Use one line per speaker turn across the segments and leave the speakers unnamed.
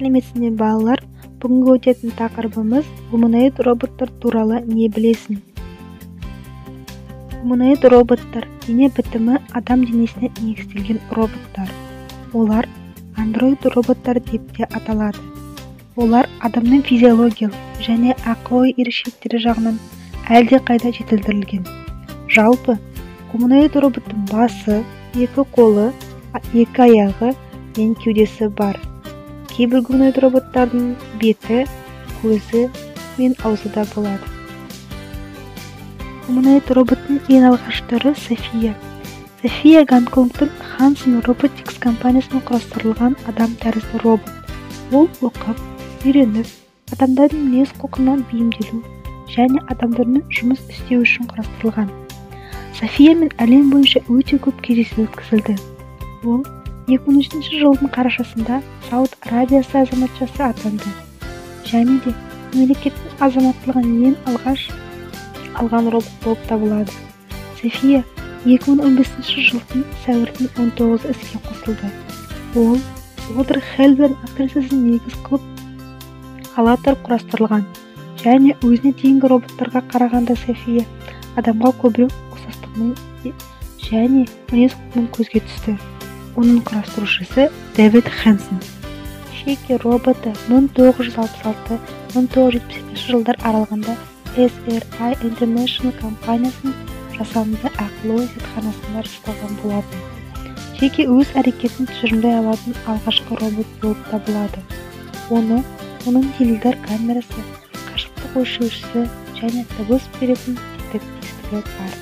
Сәлеметсіздер балалар, бүгінгі өтетін тақырыбымыз гуманоид роботтар туралы не білесің? Гуманоид роботтар дене бітімі адам денесіне негізделген роботтар. Олар андроид роботтар деп те аталады. Олар адамның физиологиялық және ақыл-ой ерекшеліктері жағынан әлдеқайда жетілдірілген. Жалпы, гуманоид роботтың басы, екі қолы, екі аяғы мен кеудесі бар. Кейбір гуманоид роботтардың беті, көзі мен аузы да болады. Гуманоид роботтың ең алғаштары София. София Гонконгтың Hanson Robotics компаниясынан құрастырылған адам тәрізді робот. Ол оқып, үйреніп, адамдардың мінез-құлқына бейімделу және адамдармен жұмыс істеу үшін құрастырылған. София мен әлем бойынша өте көп кездесу өткізілді. Ол 2013 жылдың қарашасында Сауд Арабиясы азаматшасы атанды. Және де мемлекеттің азаматтылығын ең алғаш алған робот болып табылады. София 2015 жылдың сәуірдің 19 іске қосылды. Ол Одри Хелберн актрисасын негіз қылып ала тұрып құрастырылған. Және өзіне дейінгі роботтарға қарағанда София адамға көбірек ұқсастығымен және мінез-құлқымен көзге түсті. Оның құрастырушысы Дэвид Хэнсон. Шеки роботы 1966-1977 жылдар аралығында SRI International компаниясының жасанды ақыл-ой зертханасында жасалған болатын. Шеки өз әрекетін тұжырымдай алатын алғашқы робот болып табылады. Оның теледидар камерасы, қашықтық өлшеушісі және дыбыс беретін тетігі бар.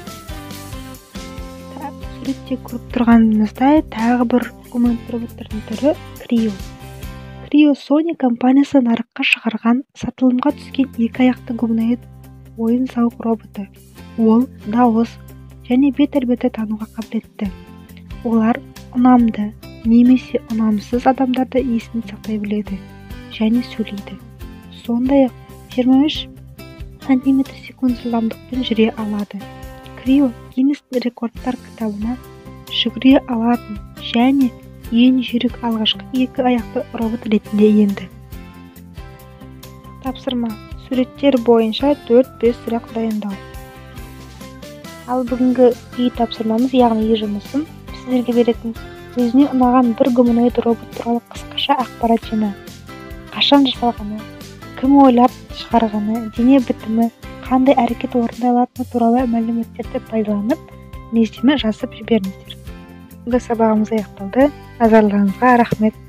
Суретте көріп тұрғанымыздай тағы бір гуманоид роботтардың түрі Крио. Крио Sony компаниясы нарыққа шығарған сатылымға түскен екі аяқты гуманоид ойын-сауық роботы. Ол дауыс және бет-әлпетті тануға қабілетті. Олар ұнамды немесе ұнамсыз адамдарды есін сақтай біледі және сөйлейді. Сондай-ақ 23 см/секунд жылдамдықпен жүре алады. Крио Гиннес рекордтар кітабына жүгіре алатын және ең жүйрік алғашқы екі аяқты робот ретінде енді. Тапсырма: суреттер бойынша 4-5 сұрақ дайындау. Ал бүгінгі үй тапсырмамыз, яғни үй жұмысын сіздерге беретін өзіне ұнаған бір гуманоид робот туралы қысқаша ақпарат жина. Қашан жасалғаны, кім ойлап шығарғаны, дене бітімі, қандай әрекет орындай алатыны туралы мәліметтерді пайдаланып, мінездеме жазып жіберіңіздер. Бүгінгі сабағымыз аяқталды. Назарларыңызға рахмет.